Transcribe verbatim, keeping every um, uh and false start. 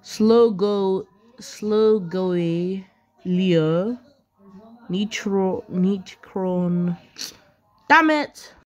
Slow go, slow goey, Leo, Nitro, Nitron. Damn it!